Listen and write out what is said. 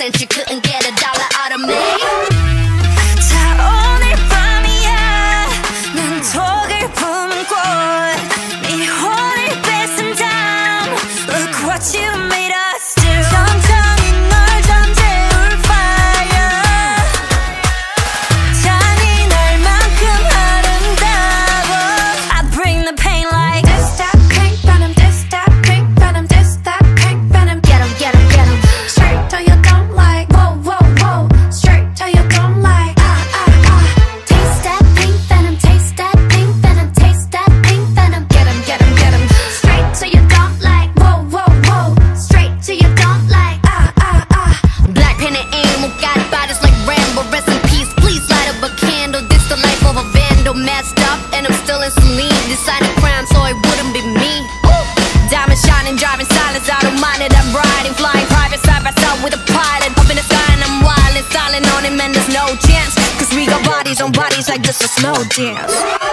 and she couldn't get a dollar out of me. 자 오늘 밤이야 난 독을 품은 꽃네 혼을 뺏은 다음 Look what you made us do 천천히 널 잠재울 fire 잔인할 만큼 아름다워 I bring the pain like This that pink venom, this that pink venom, this that pink venom. Get 'em, get 'em, get 'em. Straight till you don't like. Whoa, whoa, whoa. Straight till you don't like. Taste that pink venom, taste that pink venom, taste that pink venom. Get 'em, get 'em, get 'em. Straight till you don't like. Whoa, whoa, whoa. Straight till you don't like. Black pen and ink, got bodies like Rambo. Rest in peace, please light up a candle. This the life of a vandal, messed up, and I'm still in saline. Decided crime, so it wouldn't be me. Diamond shining, driving silence, I don't mind it. I'm riding, flying private side by side with a pilot. Up in the sky and I'm wild and silent on him, and there's no chance. Cause we got bodies on bodies like this a slow dance.